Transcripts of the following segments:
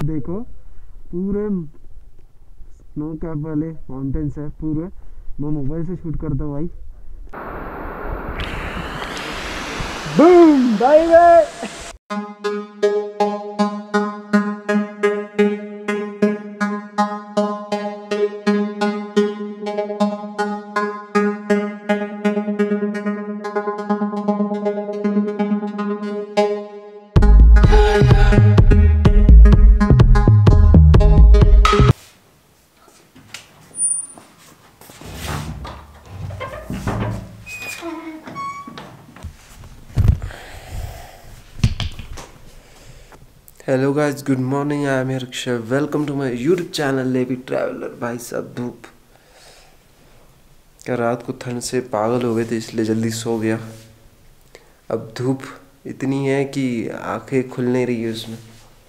देखो पूरे snow cap वाले माउंटेन्स है पूरे। मैं मोबाइल से शूट करता हूँ भाई। Boom bye bye. Hello guys, good morning. I am Harsh, welcome to my YouTube channel Levi traveller. भाई साहब धूप, क्या रात को ठंड से पागल हो गए थे इसलिए जल्दी सो गया। अब धूप इतनी है कि आंखें खुल नहीं रही है उसमें।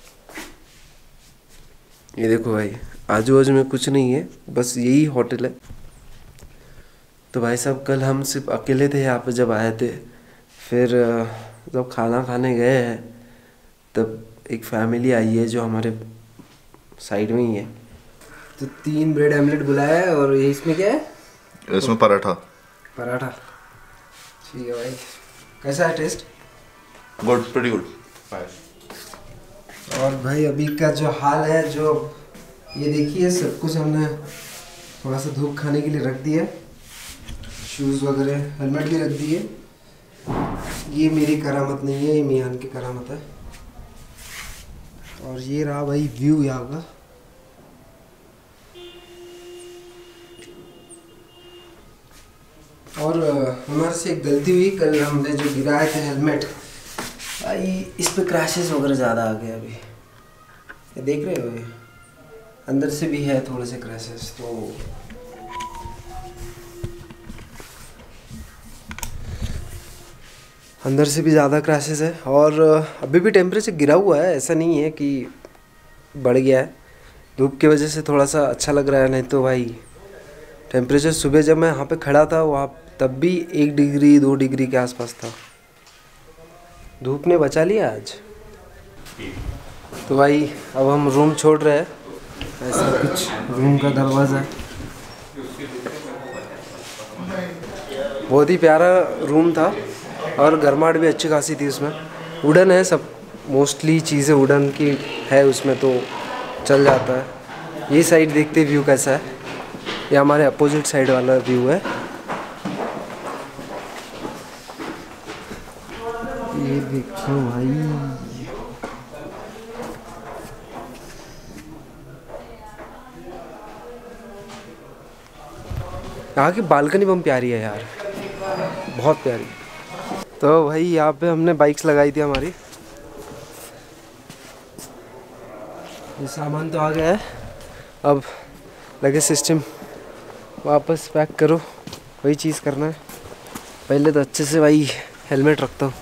ये देखो भाई, आजू बाजू में कुछ नहीं है, बस यही होटल है। तो भाई साहब कल हम सिर्फ अकेले थे यहाँ पे जब आए थे। फिर जब खाना खाने गए हैं तब एक फैमिली आई है जो हमारे साइड में ही है। तो 3 ब्रेड आमलेट बुलाया है और ये इसमें क्या है? इसमें पराठा। पराठा, ठीक है भाई। कैसा है टेस्ट? Good, pretty good. और भाई अभी का जो हाल है, जो ये देखिए सब कुछ हमने थोड़ा सा धूप खाने के लिए रख दिया। शूज़ वगैरह, हेलमेट भी रख दिए। ये मेरी करामत नहीं है, ये मियान की करामत है। और ये रहा भाई व्यू यहाँ का। और हमारे से एक गलती हुई, कल हमने जो गिराए थे हेलमेट, भाई इस पे क्रैशेस वगैरह ज़्यादा आ गए। अभी ये देख रहे हो, ये अंदर से भी है थोड़े से क्रैशेस। तो अंदर से भी ज़्यादा क्रैशेस है। और अभी भी टेम्परेचर गिरा हुआ है, ऐसा नहीं है कि बढ़ गया है। धूप की वजह से थोड़ा सा अच्छा लग रहा है, नहीं तो भाई टेम्परेचर सुबह जब मैं यहाँ पे खड़ा था वहाँ तब भी 1 डिग्री 2 डिग्री के आसपास था। धूप ने बचा लिया आज। तो भाई अब हम रूम छोड़ रहे हैं। ऐसा कुछ रूम का दरवाज़ा है। बहुत ही प्यारा रूम था और गर्माहट भी अच्छी खासी थी उसमें। वुडन है सब, मोस्टली चीज़ें वुडन की है उसमें, तो चल जाता है। ये साइड देखते व्यू कैसा है। ये हमारे अपोजिट साइड वाला व्यू है। ये देखो भाई, यहाँ की बालकनी बम प्यारी है यार, बहुत प्यारी। तो भाई यहाँ पे हमने बाइक्स लगाई थी हमारी। ये सामान तो आ गया है, अब लगेज सिस्टम वापस पैक करो, वही चीज़ करना है। पहले तो अच्छे से भाई हेलमेट रखता हूँ।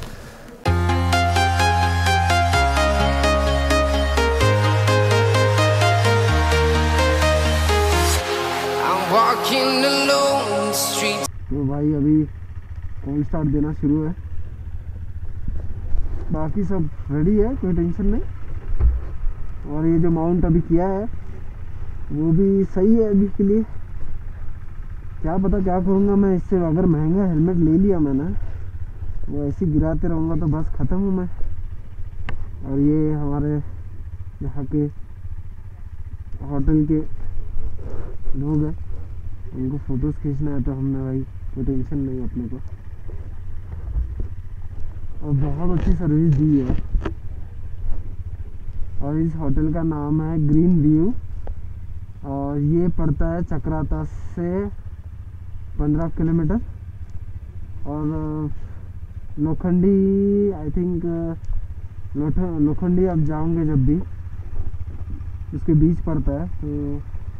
तो भाई अभी कॉल स्टार्ट देना शुरू है। बाकी सब रेडी है, कोई टेंशन नहीं। और ये जो माउंट अभी किया है वो भी सही है अभी के लिए। क्या पता क्या करूँगा मैं इससे। अगर महंगा हेलमेट ले लिया मैंने, वो ऐसे गिराते रहूँगा तो बस ख़त्म हूँ मैं। और ये हमारे यहाँ के होटल के लोग हैं, उनको फ़ोटोज़ खींचना है, तो हमने भाई कोई टेंशन नहीं अपने को। और बहुत अच्छी सर्विस दी है। और इस होटल का नाम है ग्रीन व्यू, और ये पड़ता है चक्राता से 15 किलोमीटर। और लोखंडी, आई थिंक लोखंडी आप जाओगे जब भी, उसके बीच पड़ता है। तो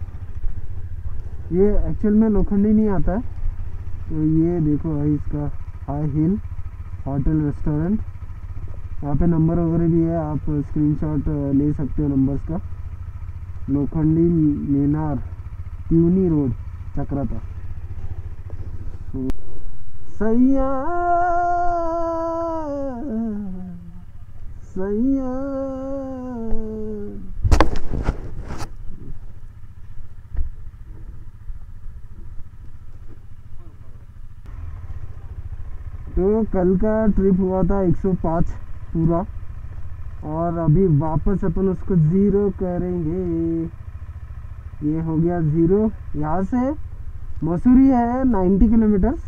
ये एक्चुअल में लोखंडी नहीं आता है। तो ये देखो भाई, इसका हाई हिल होटल रेस्टोरेंट, यहाँ पे नंबर वगैरह भी है, आप स्क्रीनशॉट ले सकते हो नंबर्स का। लोखंडी मीनार, ट्यूनी रोड, चक्राता। सैया सैया तो कल का ट्रिप हुआ था 105 पूरा, और अभी वापस अपन उसको 0 करेंगे। ये हो गया 0। यहाँ से मसूरी है 90 किलोमीटर्स,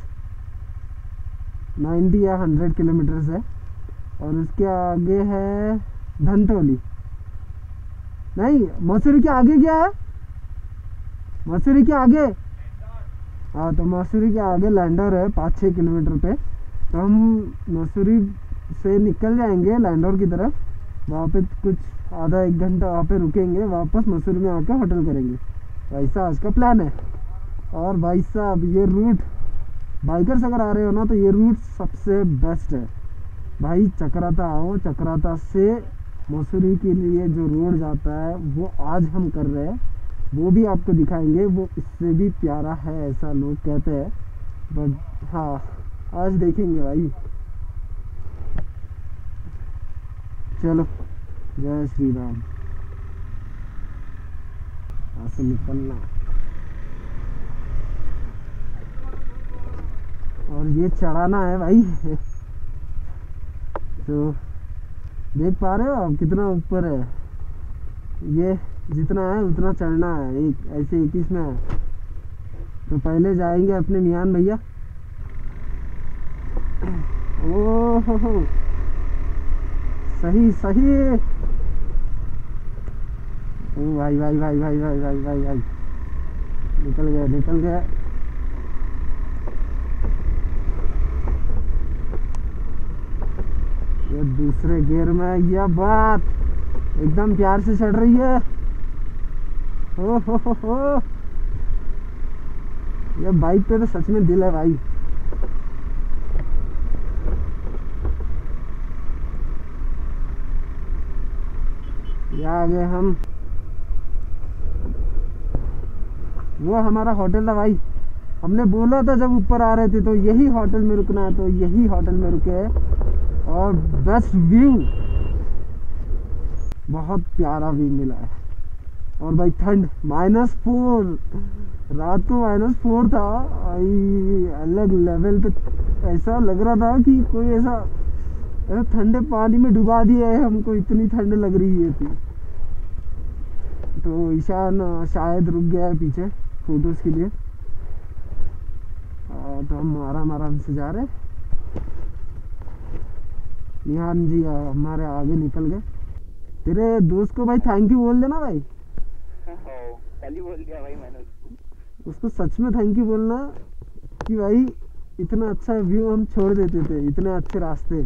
90 या 100 किलोमीटर्स है, और उसके आगे है धनतौली। नहीं, मसूरी के आगे क्या है? मसूरी के आगे, हाँ, तो मसूरी के आगे लैंडौर है 5-6 किलोमीटर पे। तो हम मसूरी से निकल जाएंगे लैंडौर की तरफ, वहाँ पे कुछ आधा 1 घंटा वहाँ पे रुकेंगे, वापस मसूरी में आकर होटल करेंगे। वैसा आज का प्लान है। और भाई साहब ये रूट, बाइकर्स अगर आ रहे हो ना तो ये रूट सबसे बेस्ट है भाई। चक्राता आओ, चक्राता से मसूरी के लिए जो रोड जाता है वो आज हम कर रहे हैं, वो भी आपको दिखाएंगे। वो इससे भी प्यारा है ऐसा लोग कहते हैं, बट हाँ आज देखेंगे भाई। चलो, जय श्री राम। यहाँ से निकलना, और ये चढ़ाना है भाई। तो देख पा रहे हो आप कितना ऊपर है? ये जितना है उतना चढ़ना है, एक ऐसे 21 में है। तो पहले जाएंगे अपने मियान भैया। ओहो, सही सही। ओ भाई भाई भाई भाई भाई भाई भाई भाई, निकल गया निकल गया। ये दूसरे गियर में, यह बात एकदम प्यार से चढ़ रही है। हो। ये बाइक पे तो सच में दिल है भाई। ये आ गए हम, वो हमारा होटल था भाई। हमने बोला था जब ऊपर आ रहे थे तो यही होटल में रुकना है, तो यही होटल में रुके। और बेस्ट व्यू, बहुत प्यारा व्यू मिला है। और भाई ठंड -4, रात को -4 था भाई। अलग लेवल पे ऐसा लग रहा था कि कोई ऐसा ठंडे पानी में डुबा दिया है हमको, इतनी ठंड लग रही है थी। तो ईशान शायद रुक गया है पीछे फोटोज के लिए। तो हम आराम से जा रहे। निहान जी हमारे आगे निकल गए। तेरे दोस्त को भाई थैंक यू बोल देना भाई। कल ही बोल दिया भाई मैंने उसको सच में थैंक यू बोलना कि भाई इतना अच्छा व्यू हम छोड़ देते थे, इतने अच्छे रास्ते।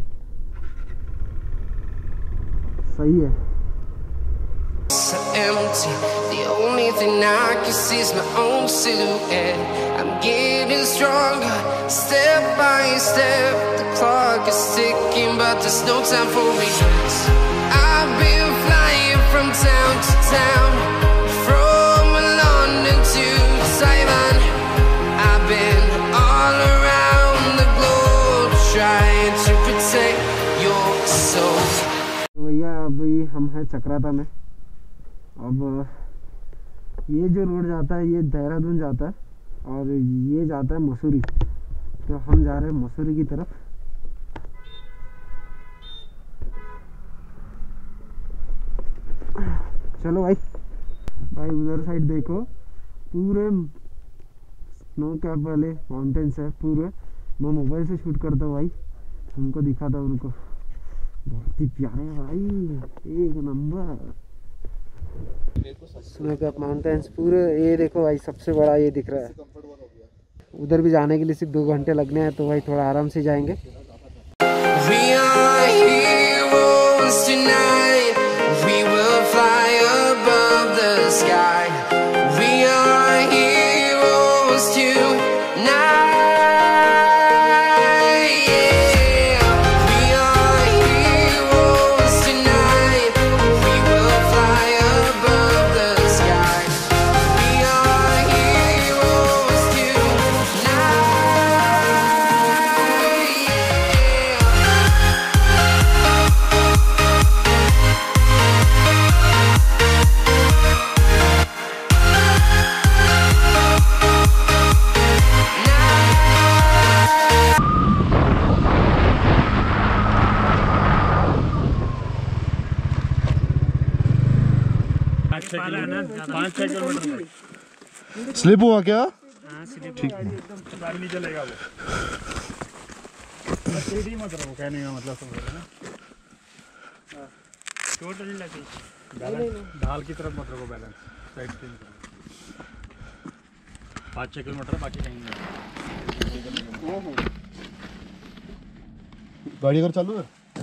सही है। So empty, the only thing I can see is my own silhouette. I'm getting stronger, step by step. The clock is ticking, but there's no time for regrets. I've been flying from town to town, from London to Taiwan. I've been all around the globe, trying to protect your soul. भैया अभी हम हैं चक्राता में। अब ये जो road जाता है ये देहरादून जाता है, और ये जाता है मसूरी। तो हम जा रहे हैं मसूरी की तरफ। चलो भाई। भाई उधर साइड देखो, पूरे स्नो कैप वाले माउंटेन्स है पूरे। मैं मोबाइल से शूट करता हूँ भाई, तुमको दिखाता हूँ। उनको बहुत ही प्यारे है भाई, एक नंबर स्नो कैप माउंटेन्स पूरे। ये देखो भाई, सबसे बड़ा ये दिख रहा है। उधर भी जाने के लिए सिर्फ 2 घंटे लगने हैं, तो भाई थोड़ा आराम से जाएंगे। We are heroes tonight. We will fly above the sky. We are heroes tonight. Yeah. We are heroes tonight. We will fly above the sky. We are heroes tonight. Yeah. 5-6 किलोमीटर स्लिप हुआ क्या? ठीक है, गाड़ी नहीं चलेगा वो। सीधी मत रहो, कहने का मतलब समझ रहे ना। चोट नहीं लगी, ढाल की तरफ मत रखो, बैलेंस साइड से। 5-6 किलोमीटर बाकी कहीं नहीं। गाड़ी अगर चालू है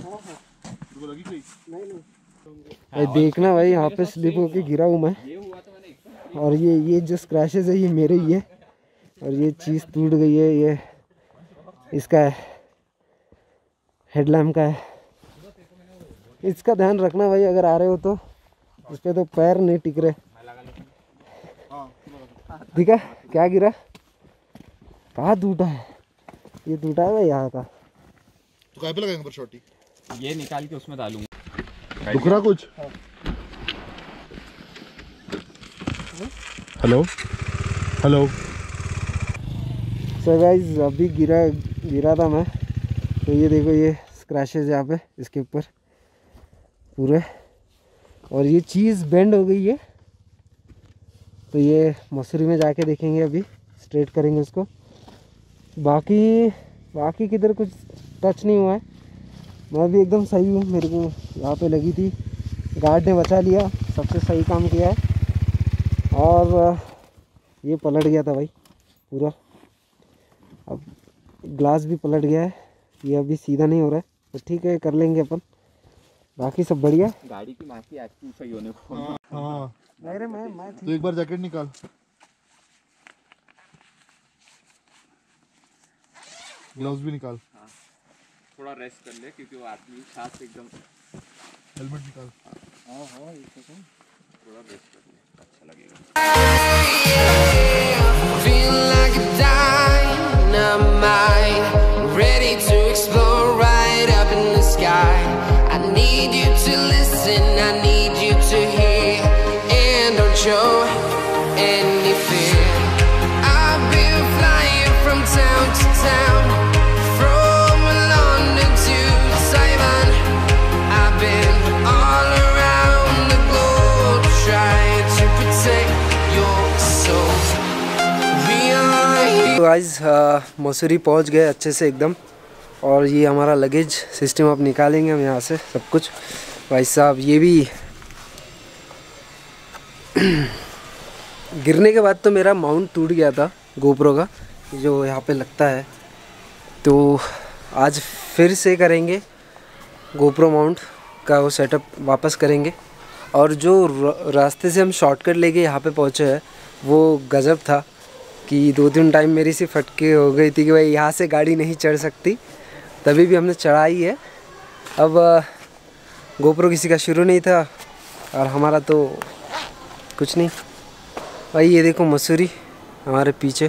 भाई देखना भाई, यहाँ पे स्लिप होके गिरा हूँ मैं, और ये जो स्क्रैचेस है ये मेरे ही है, और ये चीज़ टूट गई है, ये इसका है, हेडलैम्प का है। इसका ध्यान रखना भाई, अगर आ रहे हो तो इस पे तो पैर नहीं टिक रहे। ठीक है, क्या गिरा, कहाँ टूटा है? ये टूटा है भाई यहाँ का। तो कहाँ पे लगाएंगे पर शॉटी? ये निकाल के उसमें डालूंगा। दुख रहा कुछ? Hello hello. सो गाइस अभी गिरा था मैं, तो ये देखो ये स्क्रैचेस यहाँ पे इसके ऊपर पूरे, और ये चीज़ बेंड हो गई है, तो ये मसूरी में जाके देखेंगे, अभी स्ट्रेट करेंगे उसको। बाकी किधर कुछ टच नहीं हुआ है, मैं भी एकदम सही हूँ। मेरे को यहाँ पे लगी थी, गार्ड ने बचा लिया, सबसे सही काम किया है। और ये पलट गया था भाई पूरा, अब ग्लास भी पलट गया है, ये अभी सीधा नहीं हो रहा है, तो ठीक है कर लेंगे अपन, बाकी सब बढ़िया। गाड़ी की माफी एक्टिव सही होने को। हाँ नहीं रे, मैं तो एक बार जैकेट निकाल, ग्लव्स भी निकाल। हाँ, थोड़ा रेस्ट कर ले, क्योंकि वो आदमी सांस एकदम। हेलमेट निकाल। हाँ थोड़ा रेस्ट कर ले, अच्छा लगेगा। Feel like a dynamite, ready to explode right up in the sky. I need you to listen, I need you to hear, and don't show any fear. I've been flying from town to town, from London to Taiwan. I've been all around the globe trying to protect your soul. तो guys Mussoorie पहुंच गए अच्छे से एकदम, और ये हमारा luggage system अब निकालेंगे हम यहाँ से सब कुछ। भाई साहब ये भी गिरने के बाद तो मेरा माउंट टूट गया था गोप्रो का, जो यहाँ पे लगता है, तो आज फिर से करेंगे गोप्रो माउंट का वो सेटअप वापस करेंगे। और जो रास्ते से हम शॉर्टकट लेके यहाँ पे पहुँचे हैं वो गजब था, कि 2-3 टाइम मेरी सी फटके हो गई थी कि भाई यहाँ से गाड़ी नहीं चढ़ सकती, तभी भी हमने चढ़ाई है। अब गोप्रो किसी का शुरू नहीं था और हमारा तो कुछ नहीं। भाई ये देखो मसूरी हमारे पीछे,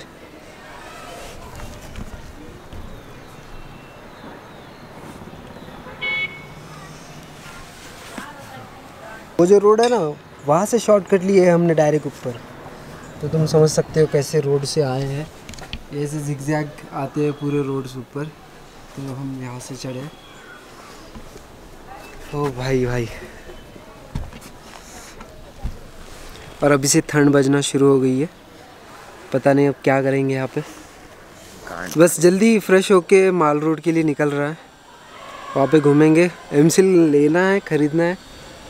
वो जो रोड है ना वहाँ से शॉर्टकट लिए है हमने डायरेक्ट ऊपर, तो तुम समझ सकते हो कैसे रोड से आए हैं। ऐसे जिगजैग आते हैं पूरे रोड से ऊपर, तो हम यहाँ से चढ़े। ओ भाई और अभी से ठंड बजना शुरू हो गई है, पता नहीं अब क्या करेंगे यहाँ पे। बस जल्दी फ्रेश होके माल रोड के लिए निकल रहा है, वहाँ पे घूमेंगे। एमसिल लेना है, ख़रीदना है,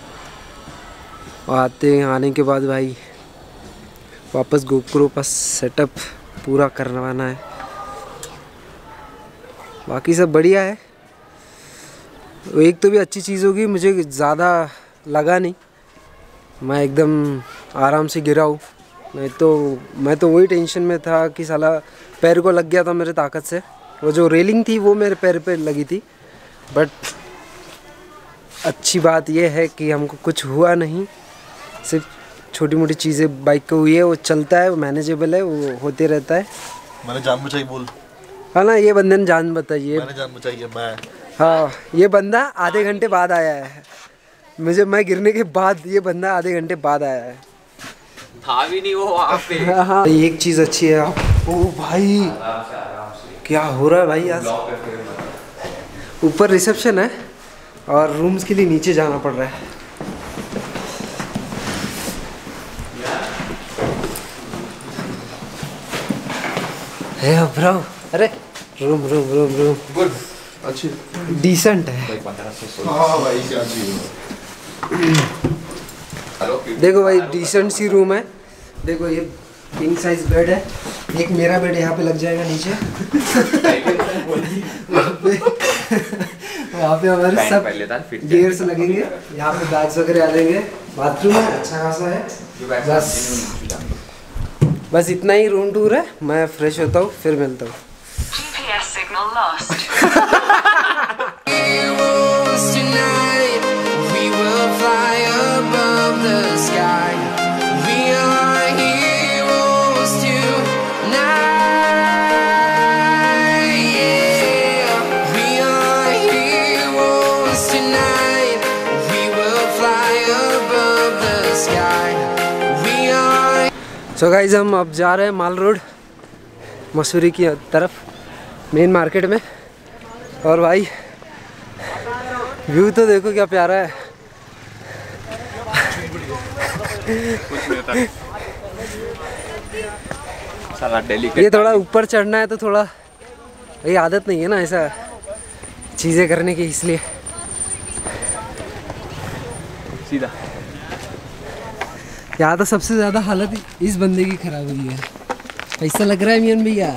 और आने के बाद भाई वापस गोप्रो का सेटअप पूरा करवाना है। बाकी सब बढ़िया है। एक तो भी अच्छी चीज़ होगी, मुझे ज़्यादा लगा नहीं, मैं एकदम आराम से गिरा हूँ। मैं तो वही टेंशन में था कि साला पैर को लग गया था मेरे ताकत से, वो जो रेलिंग थी वो मेरे पैर पे लगी थी। बट अच्छी बात यह है कि हमको कुछ हुआ नहीं, सिर्फ छोटी मोटी चीज़ें बाइक को हुई है, वो चलता है, वो मैनेजेबल है, वो होते रहता है। मैंने जान बचाई बोल। हाँ ना, ये बंदे ने जान बताइए। मैंने जान बचाई है मैं। हाँ, ये बंदा आधे घंटे बाद आया है, मैं गिरने के बाद ये बंदा आधे घंटे बाद आया है। था भी नहीं वो वहाँ पे। हाँ, एक चीज़ अच्छी है। ओ भाई क्या हो रहा है भाई, आज ऊपर रिसेप्शन है और रूम्स के लिए नीचे जाना पड़ रहा है। है ब्रो। अरे room room room room good, अच्छी, डिसेंट है। हाँ भाई क्या चाहिए। देखो भाई डिसेंट सी रूम है। देखो ये किंग साइज बेड है, एक मेरा बेड यहाँ पे लग जाएगा नीचे। वहाँ पे हमारे सब गियर्स लगेंगे, यहाँ पे बैग्स वगैरह आ जाएंगे। बाथरूम है अच्छा खासा है। बस इतना ही रूम टूर है। मैं फ्रेश होता हूँ फिर मिलता हूँ। GPS signal lost. Heroes tonight, we will fly above the sky. We are heroes tonight. Yeah, we are heroes tonight. We will fly above the sky. We are. So guys हम अब जा रहे हैं माल रोड, मसूरी की तरफ, main market में। और भाई व्यू तो देखो क्या प्यारा है। साला दिल्ली ये थोड़ा ऊपर चढ़ना है तो थोड़ा, ये आदत नहीं है ना ऐसा चीज़ें करने की, इसलिए सीधा। यहाँ तो सबसे ज़्यादा हालत इस बंदे की खराब हुई है। ऐसा लग रहा है मियान भैया।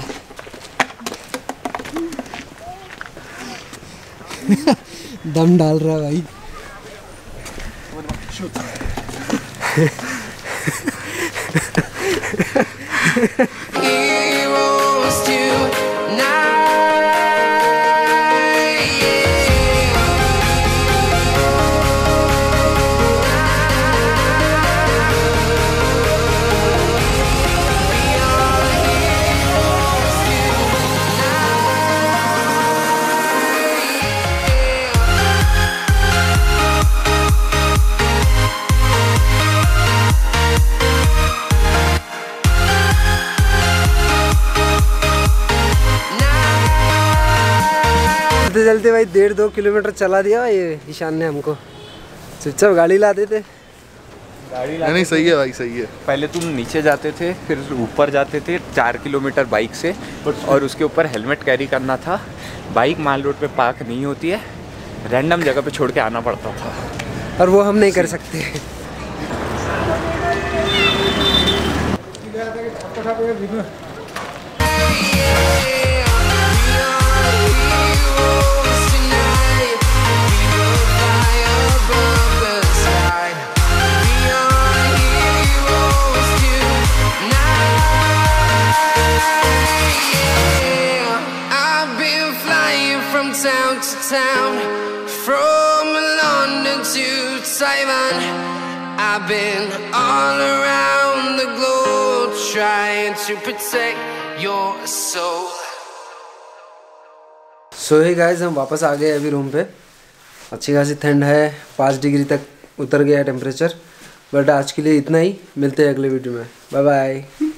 दम डाल रहा है भाई। Heroes tonight. चलते चलते भाई 1.5-2 किलोमीटर चला दिया ये ईशान ने हमको। चुपचाप गाड़ी ला देते। नहीं सही है भाई, सही है। पहले तुम नीचे जाते थे, फिर ऊपर जाते थे 4 किलोमीटर बाइक से, और उसके ऊपर हेलमेट कैरी करना था। बाइक माल रोड पे पार्क नहीं होती है, रैंडम जगह पे छोड़ के आना पड़ता था, और वो हम नहीं कर सकते। Town to town, from London to Taiwan, I've been all around the globe trying to protect your soul. So hey guys, हम वापस आ गए अभी रूम पे। अच्छी खासी ठंड है, 5 डिग्री तक उतर गया टेम्परेचर। बट आज के लिए इतना ही, मिलते हैं अगले वीडियो में। Bye bye.